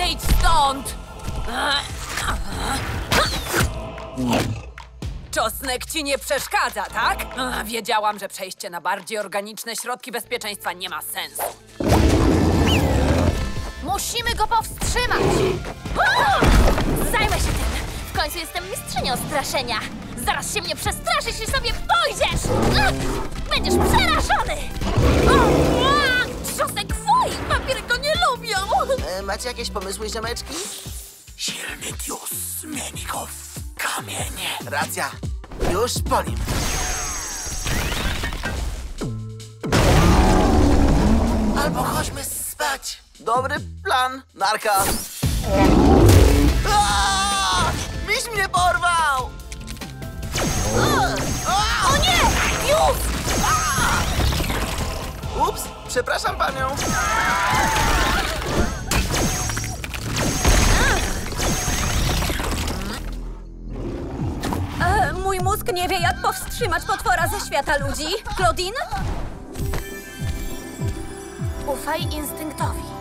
Odejdź stąd! Czosnek ci nie przeszkadza, tak? Wiedziałam, że przejście na bardziej organiczne środki bezpieczeństwa nie ma sensu. Musimy go powstrzymać! Zajmę się tym! W końcu jestem mistrzynią straszenia! Zaraz się mnie przestraszysz i sobie pójdziesz! Będziesz przerażony! Trzosek, fuj! Wampiry go nie lubią! Macie jakieś pomysły, ziomeczki? Silny Dios zmieni go w kamień. Racja. Już po nim. Albo chodźmy spać. Dobry plan, narka. Miś mnie porwał! O nie! Już! Ups, przepraszam panią. Mój mózg nie wie, jak powstrzymać potwora ze świata ludzi. Claudine? Ufaj instynktowi.